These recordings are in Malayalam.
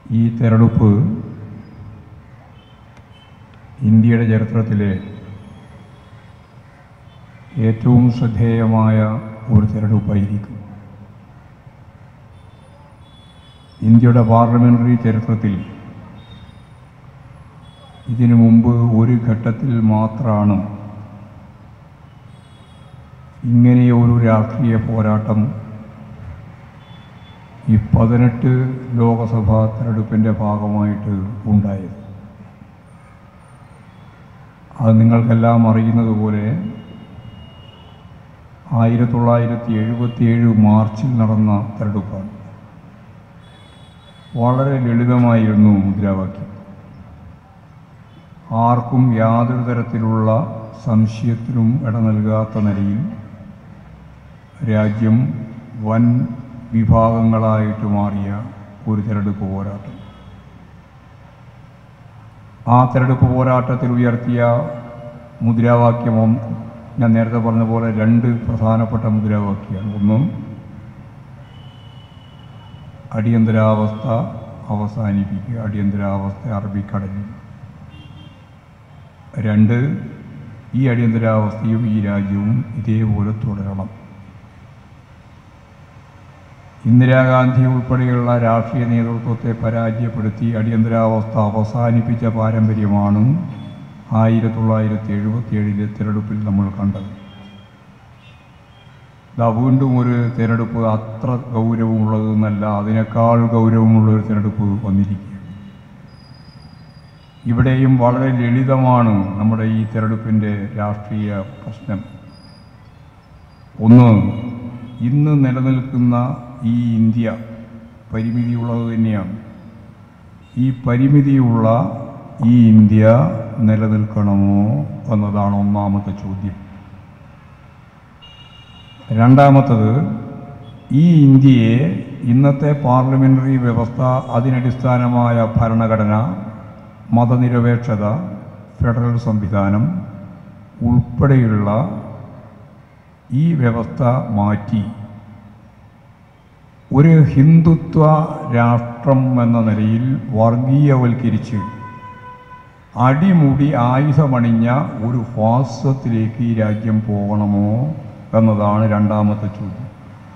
ഈ തെരഞ്ഞെടുപ്പ് ഇന്ത്യയുടെ ചരിത്രത്തിലെ ഏറ്റവും ശ്രദ്ധേയമായ ഒരു തെരഞ്ഞെടുപ്പായിരിക്കും. ഇന്ത്യയുടെ പാർലമെൻ്ററി ചരിത്രത്തിൽ ഇതിനു മുമ്പ് ഒരു ഘട്ടത്തിൽ മാത്രമാണ് ഇങ്ങനെയൊരു രാഷ്ട്രീയ പോരാട്ടം ഈ 18 ലോകസഭാ തെരഞ്ഞെടുപ്പിൻ്റെ ഭാഗമായിട്ട് ഉണ്ടായത്. അത് നിങ്ങൾക്കെല്ലാം അറിയുന്നതുപോലെ 1977 മാർച്ചിൽ നടന്ന തെരഞ്ഞെടുപ്പാണ്. വളരെ ലളിതമായിരുന്നു മുദ്രാവാക്യം. ആർക്കും യാതൊരു തരത്തിലുള്ള സംശയത്തിനും ഇട നൽകാത്ത നിലയിൽ രാജ്യം വൻ വിഭാഗങ്ങളായിട്ട് മാറിയ ഒരു തെരഞ്ഞെടുപ്പ് പോരാട്ടം. ആ തെരഞ്ഞെടുപ്പ് പോരാട്ടത്തിൽ ഉയർത്തിയ മുദ്രാവാക്യം ഞാൻ നേരത്തെ പറഞ്ഞ പോലെ 2 പ്രധാനപ്പെട്ട മുദ്രാവാക്യമാണ്. ഒന്ന്, അടിയന്തരാവസ്ഥ അവസാനിപ്പിക്കുക, അടിയന്തരാവസ്ഥ അറബിക്കടലിൽ. 2, ഈ അടിയന്തരാവസ്ഥയും ഈ രാജ്യവും ഇതേപോലെ തുടരണം. ഇന്ദിരാഗാന്ധി ഉൾപ്പെടെയുള്ള രാഷ്ട്രീയ നേതൃത്വത്തെ പരാജയപ്പെടുത്തി അടിയന്തരാവസ്ഥ അവസാനിപ്പിച്ച പാരമ്പര്യമാണ് 1977 തിരഞ്ഞെടുപ്പിൽ നമ്മൾ കണ്ടത്. വീണ്ടും ഒരു തിരഞ്ഞെടുപ്പ് അത്ര ഗൗരവമുള്ളതെന്നല്ല, അതിനേക്കാൾ ഗൗരവമുള്ളൊരു തിരഞ്ഞെടുപ്പ് വന്നിരിക്കുക. ഇവിടെയും വളരെ ലളിതമാണ് നമ്മുടെ ഈ തിരഞ്ഞെടുപ്പിൻ്റെ രാഷ്ട്രീയ പ്രശ്നം. ഒന്ന്, ഇന്ന് നിലനിൽക്കുന്ന ഈ ഇന്ത്യ പരിമിതിയുള്ളത് തന്നെയാണ്. ഈ പരിമിതിയുള്ള ഈ ഇന്ത്യ നിലനിൽക്കണമോ എന്നതാണ് ഒന്നാമത്തെ ചോദ്യം. രണ്ടാമത്തത്, ഈ ഇന്ത്യയെ ഇന്നത്തെ പാർലമെൻ്ററി വ്യവസ്ഥ, അതിനടിസ്ഥാനമായ ഭരണഘടന, മതനിരപേക്ഷത, ഫെഡറൽ സംവിധാനം ഉൾപ്പെടെയുള്ള ഈ വ്യവസ്ഥ മാറ്റി ഒരു ഹിന്ദുത്വ രാഷ്ട്രം എന്ന നിലയിൽ വർഗീയവൽക്കരിച്ച് അടിമുടി ആയുധമണിഞ്ഞ ഒരു ഫാസിസത്തിലേക്ക് ഈ രാജ്യം പോകണമോ എന്നതാണ് രണ്ടാമത്തെ ചോദ്യം.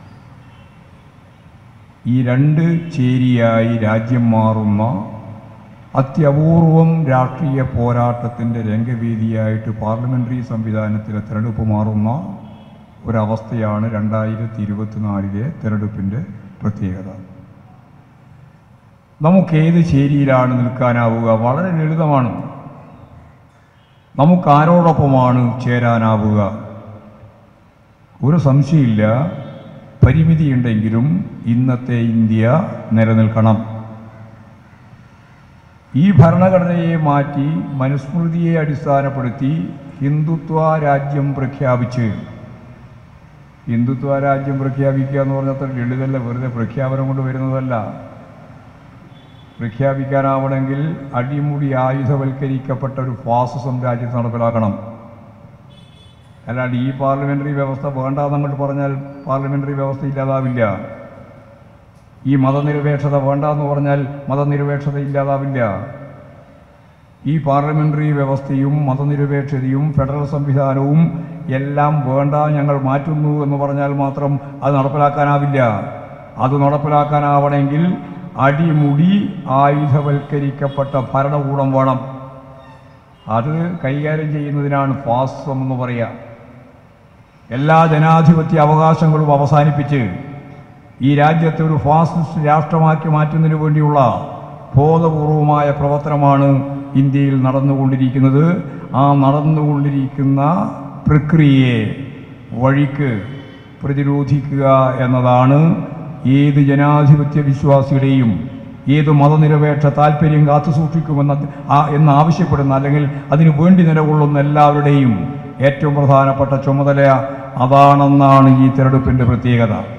ഈ 2 ചേരിയായി രാജ്യം മാറുന്ന അത്യപൂർവം രാഷ്ട്രീയ പോരാട്ടത്തിൻ്റെ രംഗവേദിയായിട്ട് പാർലമെൻ്ററി സംവിധാനത്തിലെ തിരഞ്ഞെടുപ്പ് മാറുന്ന ഒരവസ്ഥയാണ് 2024 തിരഞ്ഞെടുപ്പിൻ്റെ പ്രത്യേകത. നമുക്കേത് ചേരിയിലാണ് നിൽക്കാനാവുക? വളരെ ലളിതമാണ്. നമുക്കാരോടൊപ്പമാണ് ചേരാനാവുക? ഒരു സംശയമില്ല, പരിമിതിയുണ്ടെങ്കിലും ഇന്നത്തെ ഇന്ത്യ നിലനിൽക്കണം. ഈ ഭരണഘടനയെ മാറ്റി മനുസ്മൃതിയെ അടിസ്ഥാനപ്പെടുത്തി ഹിന്ദുത്വ രാജ്യം പ്രഖ്യാപിച്ച്, ഹിന്ദുത്വ രാജ്യം പ്രഖ്യാപിക്കുക എന്ന് പറഞ്ഞാൽ അത്ര ലളിതല്ല, വെറുതെ പ്രഖ്യാപനം കൊണ്ട് വരുന്നതല്ല. പ്രഖ്യാപിക്കാനാവണമെങ്കിൽ അടിമുടി ആയുധവൽക്കരിക്കപ്പെട്ട ഒരു ഫാസിസം രാജ്യത്ത് നടപ്പിലാക്കണം. അല്ലാണ്ട് ഈ പാർലമെൻ്ററി വ്യവസ്ഥ വേണ്ടാന്നങ്ങോട്ട് പറഞ്ഞാൽ പാർലമെൻ്ററി വ്യവസ്ഥ ഇല്ലാതാവില്ല. ഈ മതനിരപേക്ഷത വേണ്ടെന്ന് പറഞ്ഞാൽ മതനിരപേക്ഷത ഇല്ലാതാവില്ല. ഈ പാർലമെൻ്ററി വ്യവസ്ഥയും മതനിരപേക്ഷതയും ഫെഡറൽ സംവിധാനവും എല്ലാം വേണ്ട, ഞങ്ങൾ മാറ്റുന്നു എന്ന് പറഞ്ഞാൽ മാത്രം അത് നടപ്പിലാക്കാനാവില്ല. അത് നടപ്പിലാക്കാനാവണമെങ്കിൽ അടിമുടി ആയുധവൽക്കരിക്കപ്പെട്ട ഭരണകൂടം വേണം. അത് കൈകാര്യം ചെയ്യുന്നതിനാണ് ഫാസിസം എന്ന് പറയുക. എല്ലാ ജനാധിപത്യ അവകാശങ്ങളും അവസാനിപ്പിച്ച് ഈ രാജ്യത്തെ ഒരു ഫാസിസ്റ്റ് രാഷ്ട്രമാക്കി മാറ്റുന്നതിന് വേണ്ടിയുള്ള ബോധപൂർവമായ പ്രവർത്തനമാണ് ഇന്ത്യയിൽ നടന്നുകൊണ്ടിരിക്കുന്നത്. ആ നടന്നുകൊണ്ടിരിക്കുന്ന പ്രക്രിയയെ വഴിക്ക് പ്രതിരോധിക്കുക എന്നതാണ് ഏത് ജനാധിപത്യ വിശ്വാസിയുടെയും, ഏത് മതനിരപേക്ഷ താല്പര്യം കാത്തുസൂക്ഷിക്കുമെന്ന് ആവശ്യപ്പെടുന്ന, അല്ലെങ്കിൽ അതിനു വേണ്ടി നിലകൊള്ളുന്ന എല്ലാവരുടെയും ഏറ്റവും പ്രധാനപ്പെട്ട ചുമതല അതാണെന്നാണ് ഈ തിരഞ്ഞെടുപ്പിൻ്റെ പ്രത്യേകത.